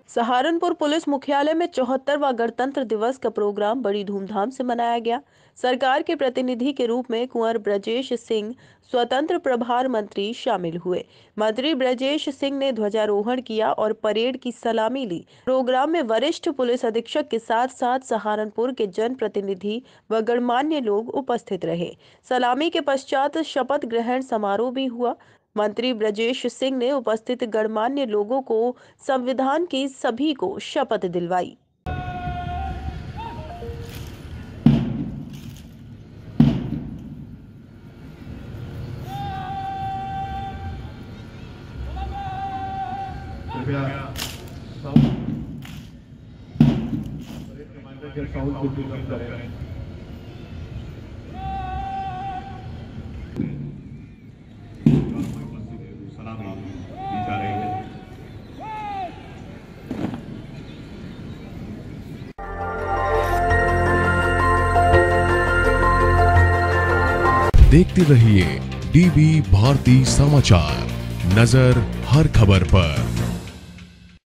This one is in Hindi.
सहारनपुर पुलिस मुख्यालय में 74वां गणतंत्र दिवस का प्रोग्राम बड़ी धूमधाम से मनाया गया। सरकार के प्रतिनिधि के रूप में कुंवर ब्रजेश सिंह, स्वतंत्र प्रभार मंत्री शामिल हुए। मंत्री ब्रजेश सिंह ने ध्वजारोहण किया और परेड की सलामी ली। प्रोग्राम में वरिष्ठ पुलिस अधीक्षक के साथ साथ सहारनपुर के जनप्रतिनिधि व गणमान्य लोग उपस्थित रहे। सलामी के पश्चात शपथ ग्रहण समारोह भी हुआ। मंत्री ब्रजेश सिंह ने उपस्थित गणमान्य लोगों को संविधान की सभी को शपथ दिलवाई। कृपया साउंड के साउंड को कम करें। सलामी दी जा रही है। देखते रहिए डीबी भारती समाचार, नजर हर खबर पर।